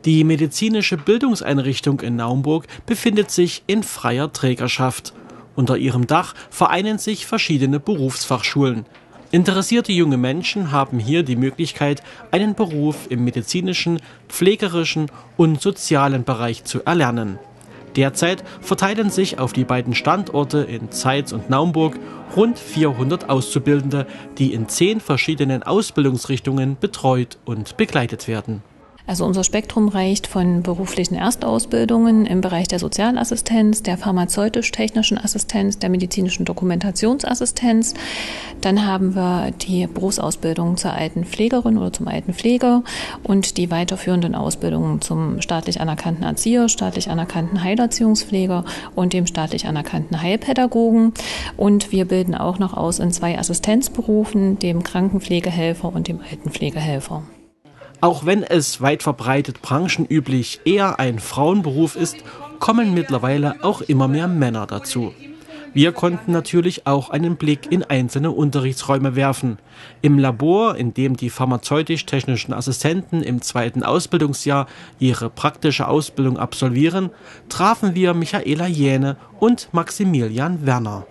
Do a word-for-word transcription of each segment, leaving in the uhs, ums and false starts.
Die medizinische Bildungseinrichtung in Naumburg befindet sich in freier Trägerschaft. Unter ihrem Dach vereinen sich verschiedene Berufsfachschulen. Interessierte junge Menschen haben hier die Möglichkeit, einen Beruf im medizinischen, pflegerischen und sozialen Bereich zu erlernen. Derzeit verteilen sich auf die beiden Standorte in Zeitz und Naumburg rund vierhundert Auszubildende, die in zehn verschiedenen Ausbildungsrichtungen betreut und begleitet werden. Also unser Spektrum reicht von beruflichen Erstausbildungen im Bereich der Sozialassistenz, der pharmazeutisch-technischen Assistenz, der medizinischen Dokumentationsassistenz. Dann haben wir die Berufsausbildung zur Altenpflegerin oder zum Altenpfleger und die weiterführenden Ausbildungen zum staatlich anerkannten Erzieher, staatlich anerkannten Heilerziehungspfleger und dem staatlich anerkannten Heilpädagogen. Und wir bilden auch noch aus in zwei Assistenzberufen, dem Krankenpflegehelfer und dem Altenpflegehelfer. Auch wenn es weit verbreitet branchenüblich eher ein Frauenberuf ist, kommen mittlerweile auch immer mehr Männer dazu. Wir konnten natürlich auch einen Blick in einzelne Unterrichtsräume werfen. Im Labor, in dem die pharmazeutisch-technischen Assistenten im zweiten Ausbildungsjahr ihre praktische Ausbildung absolvieren, trafen wir Michaela Jähne und Maximilian Werner.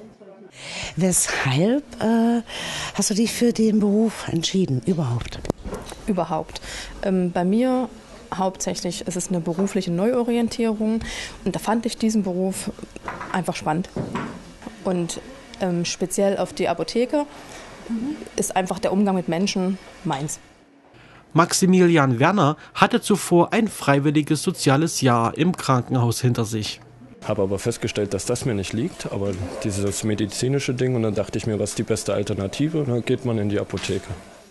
Weshalb äh, hast du dich für den Beruf entschieden, überhaupt? Überhaupt. Ähm, bei mir hauptsächlich ist es eine berufliche Neuorientierung und da fand ich diesen Beruf einfach spannend. Und ähm, speziell auf die Apotheke mhm. ist einfach der Umgang mit Menschen meins. Maximilian Werner hatte zuvor ein freiwilliges soziales Jahr im Krankenhaus hinter sich. Habe aber festgestellt, dass das mir nicht liegt, aber dieses medizinische Ding, und dann dachte ich mir, was ist die beste Alternative? Und dann geht man in die Apotheke.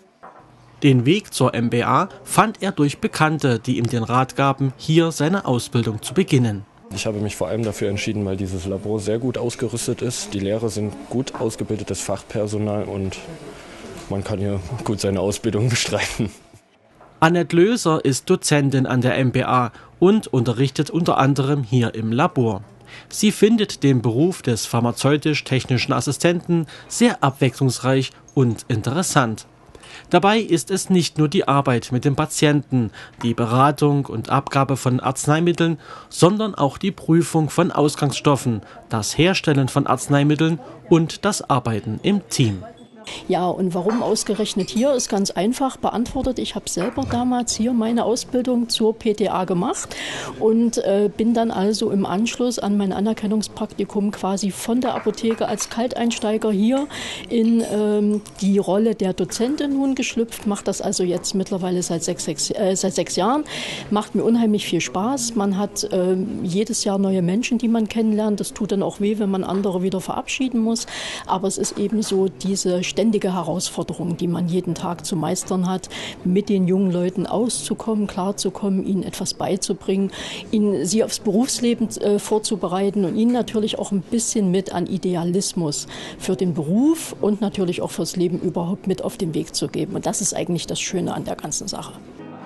Den Weg zur M B A fand er durch Bekannte, die ihm den Rat gaben, hier seine Ausbildung zu beginnen. Ich habe mich vor allem dafür entschieden, weil dieses Labor sehr gut ausgerüstet ist. Die Lehrer sind gut ausgebildetes Fachpersonal und man kann hier gut seine Ausbildung bestreiten. Annette Löser ist Dozentin an der M B A und unterrichtet unter anderem hier im Labor. Sie findet den Beruf des pharmazeutisch-technischen Assistenten sehr abwechslungsreich und interessant. Dabei ist es nicht nur die Arbeit mit dem Patienten, die Beratung und Abgabe von Arzneimitteln, sondern auch die Prüfung von Ausgangsstoffen, das Herstellen von Arzneimitteln und das Arbeiten im Team. Ja, und warum ausgerechnet hier, ist ganz einfach beantwortet. Ich habe selber damals hier meine Ausbildung zur P T A gemacht und äh, bin dann also im Anschluss an mein Anerkennungspraktikum quasi von der Apotheke als Kalteinsteiger hier in ähm, die Rolle der Dozentin nun geschlüpft. Mache das also jetzt mittlerweile seit sechs, sechs, äh, seit sechs Jahren. Macht mir unheimlich viel Spaß. Man hat äh, jedes Jahr neue Menschen, die man kennenlernt. Das tut dann auch weh, wenn man andere wieder verabschieden muss. Aber es ist eben so diese ständige Herausforderung, die man jeden Tag zu meistern hat, mit den jungen Leuten auszukommen, klarzukommen, ihnen etwas beizubringen, ihnen sie aufs Berufsleben äh, vorzubereiten und ihnen natürlich auch ein bisschen mit an Idealismus für den Beruf und natürlich auch fürs Leben überhaupt mit auf den Weg zu geben. Und das ist eigentlich das Schöne an der ganzen Sache.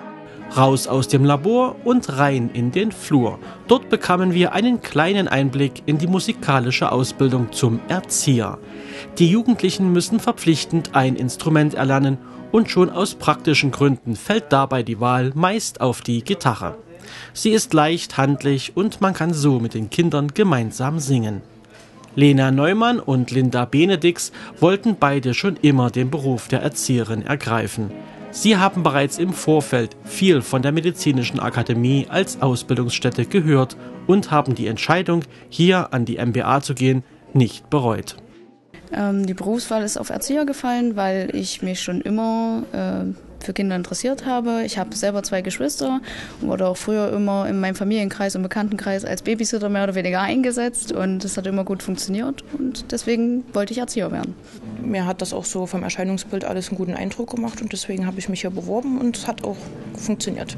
Raus aus dem Labor und rein in den Flur. Dort bekamen wir einen kleinen Einblick in die musikalische Ausbildung zum Erzieher. Die Jugendlichen müssen verpflichtend ein Instrument erlernen und schon aus praktischen Gründen fällt dabei die Wahl meist auf die Gitarre. Sie ist leicht, handlich und man kann so mit den Kindern gemeinsam singen. Lena Neumann und Linda Benedix wollten beide schon immer den Beruf der Erzieherin ergreifen. Sie haben bereits im Vorfeld viel von der Medizinischen Akademie als Ausbildungsstätte gehört und haben die Entscheidung, hier an die M B A zu gehen, nicht bereut. Ähm, die Berufswahl ist auf Erzieher gefallen, weil ich mich schon immer äh, für Kinder interessiert habe. Ich habe selber zwei Geschwister und wurde auch früher immer in meinem Familienkreis und Bekanntenkreis als Babysitter mehr oder weniger eingesetzt und das hat immer gut funktioniert und deswegen wollte ich Erzieher werden. Mir hat das auch so vom Erscheinungsbild alles einen guten Eindruck gemacht und deswegen habe ich mich hier beworben und es hat auch funktioniert.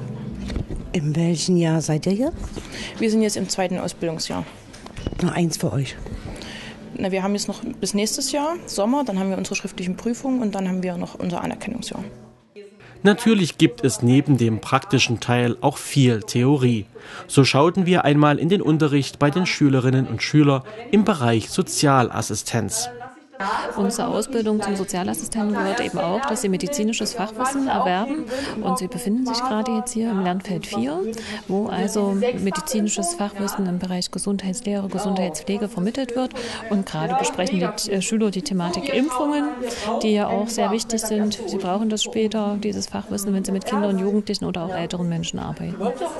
In welchem Jahr seid ihr hier? Wir sind jetzt im zweiten Ausbildungsjahr. Nur eins für euch. Na, wir haben jetzt noch bis nächstes Jahr, Sommer, dann haben wir unsere schriftlichen Prüfungen und dann haben wir noch unser Anerkennungsjahr. Natürlich gibt es neben dem praktischen Teil auch viel Theorie. So schauten wir einmal in den Unterricht bei den Schülerinnen und Schülern im Bereich Sozialassistenz. Unsere Ausbildung zum Sozialassistenten gehört eben auch, dass sie medizinisches Fachwissen erwerben. Und sie befinden sich gerade jetzt hier im Lernfeld vier, wo also medizinisches Fachwissen im Bereich Gesundheitslehre, Gesundheitspflege vermittelt wird. Und gerade besprechen die Schüler die Thematik Impfungen, die ja auch sehr wichtig sind. Sie brauchen das später, dieses Fachwissen, wenn sie mit Kindern, Jugendlichen oder auch älteren Menschen arbeiten.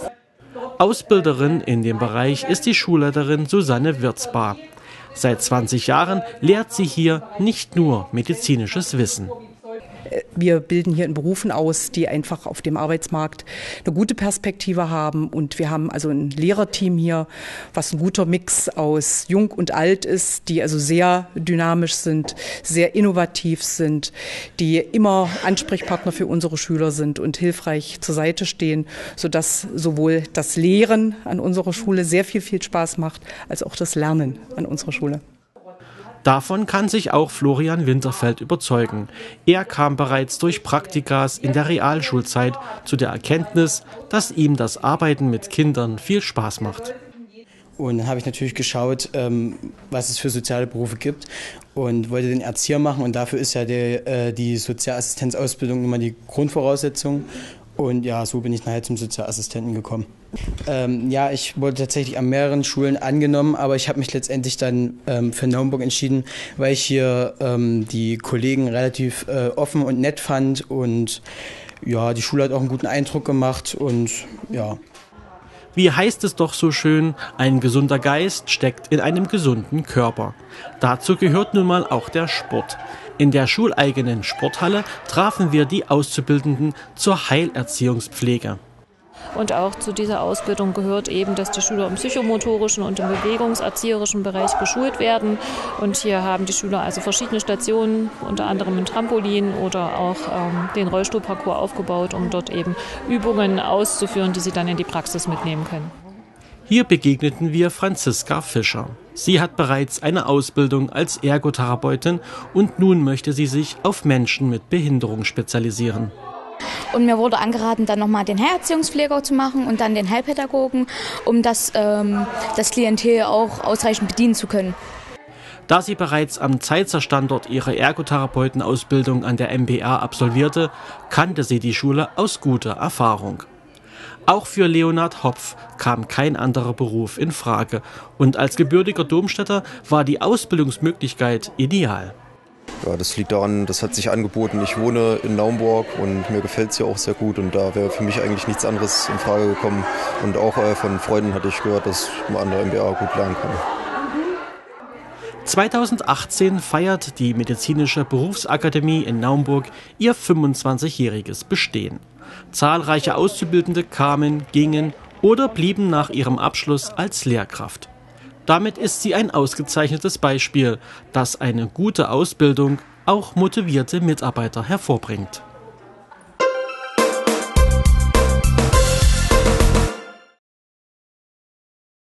Ausbilderin in dem Bereich ist die Schulleiterin Susanne Wirtzbar. Seit zwanzig Jahren lehrt sie hier nicht nur medizinisches Wissen. Wir bilden hier in Berufen aus, die einfach auf dem Arbeitsmarkt eine gute Perspektive haben. Und wir haben also ein Lehrerteam hier, was ein guter Mix aus Jung und Alt ist, die also sehr dynamisch sind, sehr innovativ sind, die immer Ansprechpartner für unsere Schüler sind und hilfreich zur Seite stehen, sodass sowohl das Lehren an unserer Schule sehr viel, viel Spaß macht, als auch das Lernen an unserer Schule. Davon kann sich auch Florian Winterfeld überzeugen. Er kam bereits durch Praktikas in der Realschulzeit zu der Erkenntnis, dass ihm das Arbeiten mit Kindern viel Spaß macht. Und dann habe ich natürlich geschaut, was es für soziale Berufe gibt und wollte den Erzieher machen. Und dafür ist ja die, die Sozialassistenzausbildung immer die Grundvoraussetzung. Und ja, so bin ich nachher zum Sozialassistenten gekommen. Ähm, ja, ich wurde tatsächlich an mehreren Schulen angenommen, aber ich habe mich letztendlich dann ähm, für Naumburg entschieden, weil ich hier ähm, die Kollegen relativ äh, offen und nett fand. Und ja, die Schule hat auch einen guten Eindruck gemacht und ja. Wie heißt es doch so schön, ein gesunder Geist steckt in einem gesunden Körper. Dazu gehört nun mal auch der Sport. In der schuleigenen Sporthalle trafen wir die Auszubildenden zur Heilerziehungspflege. Und auch zu dieser Ausbildung gehört eben, dass die Schüler im psychomotorischen und im bewegungserzieherischen Bereich geschult werden. Und hier haben die Schüler also verschiedene Stationen, unter anderem ein Trampolin oder auch ähm, den Rollstuhlparcours aufgebaut, um dort eben Übungen auszuführen, die sie dann in die Praxis mitnehmen können. Hier begegneten wir Franziska Fischer. Sie hat bereits eine Ausbildung als Ergotherapeutin und nun möchte sie sich auf Menschen mit Behinderung spezialisieren. Und mir wurde angeraten, dann nochmal den Heilerziehungspfleger zu machen und dann den Heilpädagogen, um das, ähm, das Klientel auch ausreichend bedienen zu können. Da sie bereits am Zeitzer Standort ihre Ergotherapeutenausbildung an der M B A absolvierte, kannte sie die Schule aus guter Erfahrung. Auch für Leonhard Hopf kam kein anderer Beruf in Frage und als gebürtiger Domstädter war die Ausbildungsmöglichkeit ideal. Ja, das liegt daran, das hat sich angeboten. Ich wohne in Naumburg und mir gefällt es hier auch sehr gut und da wäre für mich eigentlich nichts anderes in Frage gekommen. Und auch äh, von Freunden hatte ich gehört, dass man an der M B A gut lernen kann. zweitausendachtzehn feiert die Medizinische Berufsakademie in Naumburg ihr fünfundzwanzigjähriges Bestehen. Zahlreiche Auszubildende kamen, gingen oder blieben nach ihrem Abschluss als Lehrkraft. Damit ist sie ein ausgezeichnetes Beispiel, dass eine gute Ausbildung auch motivierte Mitarbeiter hervorbringt.